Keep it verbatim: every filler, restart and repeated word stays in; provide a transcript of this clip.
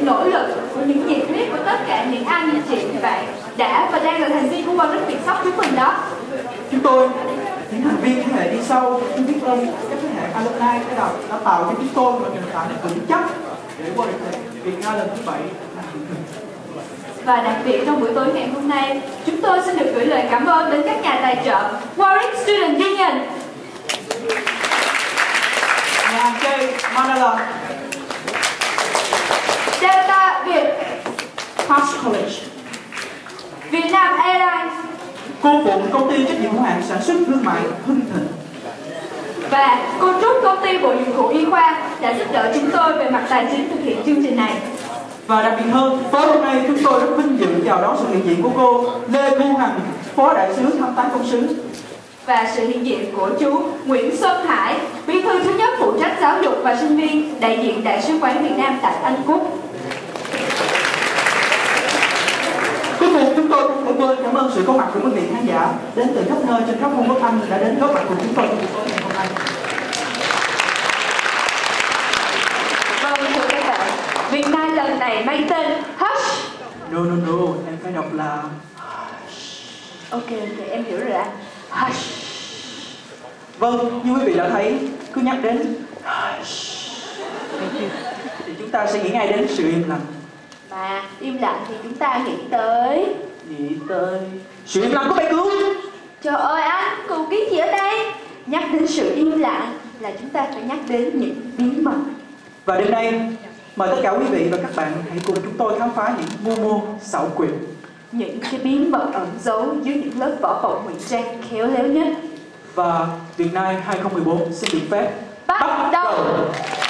những nỗ lực, của những nhiệt huyết của tất cả những anh, chị, bạn đã và đang là thành viên của Warwick Vietsóc chúng mình đó. Chúng tôi, những thành viên thế hệ đi sau, chúng biết ơn các thế hệ alumni đã, đã tạo cho chúng tôi một nền tảng vững chắc để Warwick Vietnam lần thứ bảy. Và đặc biệt trong buổi tối ngày hôm nay, chúng tôi xin được gửi lời cảm ơn đến các nhà tài trợ Warwick Student Union, nhà hàng chơi Manila, Delta Việt, Hush College, Vietnam Airlines, cô phụ công ty trách nhiệm hữu hạn sản xuất thương mại Hưng Thịnh, và cô Trúc công ty bộ dụng cụ y khoa đã giúp đỡ chúng tôi về mặt tài chính thực hiện chương trình này. Và đặc biệt hơn, tối hôm nay chúng tôi rất vinh dự chào đón sự hiện diện của cô Lê Thu Hằng, Phó Đại sứ thăm tán công sứ, và sự hiện diện của chú Nguyễn Xuân Hải, bí thư thứ nhất phụ trách giáo dục và sinh viên, đại diện Đại sứ quán Việt Nam tại Anh Quốc. Cuối cùng chúng tôi không thể quên cảm ơn sự có mặt của quý vị khán giả đến từ khắp nơi trên khắp vùng nước Anh đã đến góp mặt cùng chúng tôi trong buổi tối ngày hôm nay. Vâng, thưa các bạn, Việt Nam lần này mang tên Hush. No, no, no, em phải đọc là Ok, ok, em hiểu rồi ạ. Hush. Vâng, như quý vị đã thấy, cứ nhắc đến Hush thì chúng ta sẽ nghĩ ngay đến sự im lặng. Mà im lặng thì chúng ta nghĩ tới Nghĩ tới sự im lặng của bé cứu. Trời ơi anh, cứu cái gì ở đây? Nhắc đến sự im lặng là chúng ta phải nhắc đến những bí mật. Và đêm nay, mời tất cả quý vị và các bạn hãy cùng chúng tôi khám phá những mưu mô xảo quyệt, những cái bí mật ẩn giấu dưới những lớp vỏ bọc ngụy trang khéo léo nhất. Và Việt Nam hai không một bốn xin được phép Bắt đầu.